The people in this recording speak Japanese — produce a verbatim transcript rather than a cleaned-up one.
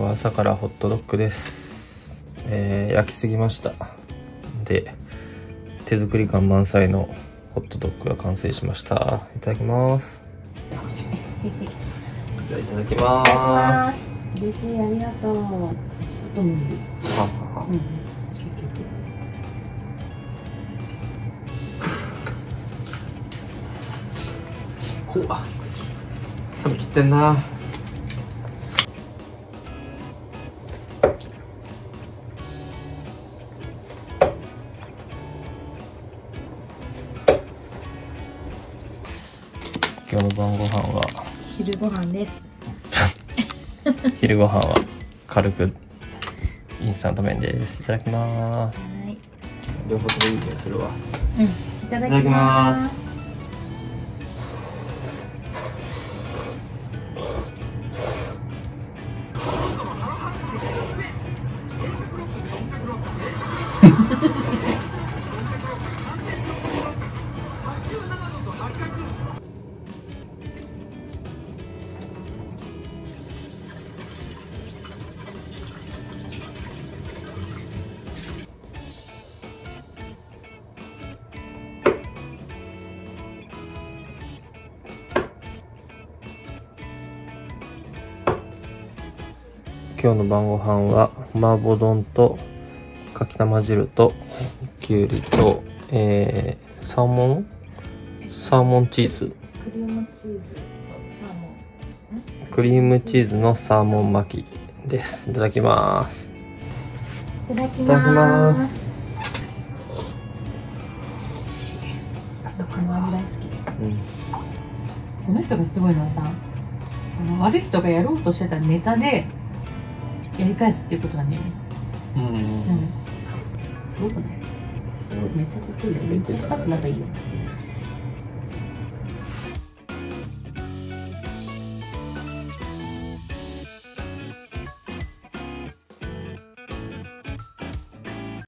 は朝からホットドッグです。えー、焼きすぎました。で、手作り感満載のホットドッグが完成しました。いただきます。じゃあいただきます。 嬉しい、ありがとう。ちょっと無理。はうん。 こう、冷め切ってんな。今日の晩ご飯は昼ご飯です。 昼ご飯は軽くインスタント麺です。いただきます。 はい。 両方ともいい気がするわ。 うん。いただきます。 今日の晩ご飯は麻婆丼とかきたま汁ときゅうりと、えー、サーモンサーモンチーズクリームチーズ、そう、サーモン。 クリームチーズのサーモン巻きです。いただきます。 いただきます。僕も味大好き。うん。この人がすごいのはさ、あの悪い人がやろうとしてたネタでやり返すっていうことなんだよね。うん。うん。すごくない？すごい、めっちゃ得意だよ。めっちゃしたくなったらいいよ。